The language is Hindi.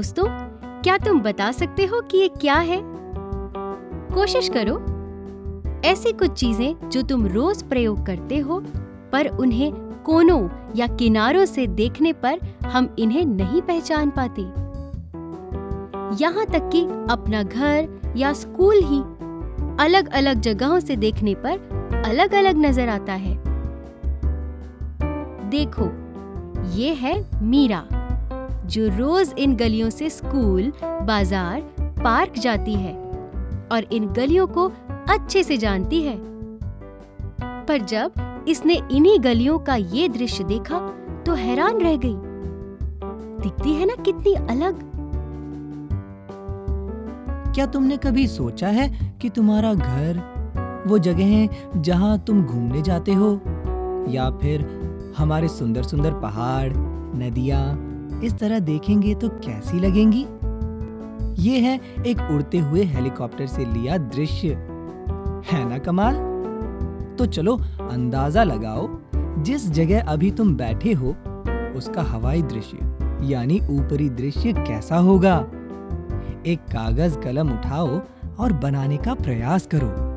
दोस्तों, क्या तुम बता सकते हो कि ये क्या है? कोशिश करो। ऐसी कुछ चीजें जो तुम रोज प्रयोग करते हो, पर उन्हें कोनों या किनारों से देखने पर हम इन्हें नहीं पहचान पाते। यहाँ तक कि अपना घर या स्कूल ही अलग-अलग जगहों से देखने पर अलग-अलग नजर आता है। देखो, ये है मीरा, जो रोज इन गलियों से स्कूल, बाजार, पार्क जाती है और इन गलियों को अच्छे से जानती है। पर जब इसने इन्हीं गलियों का ये दृश्य देखा तो हैरान रह गई। दिखती है ना कितनी अलग। क्या तुमने कभी सोचा है कि तुम्हारा घर वो जगह है जहां तुम घूमने जाते हो, या फिर हमारे सुंदर सुंदर पहाड़, नदियां इस तरह देखेंगे तो कैसी लगेंगी? ये है एक उड़ते हुए हेलीकॉप्टर से लिया दृश्य, है ना कमाल? तो चलो अंदाजा लगाओ, जिस जगह अभी तुम बैठे हो उसका हवाई दृश्य यानी ऊपरी दृश्य कैसा होगा? एक कागज कलम उठाओ और बनाने का प्रयास करो।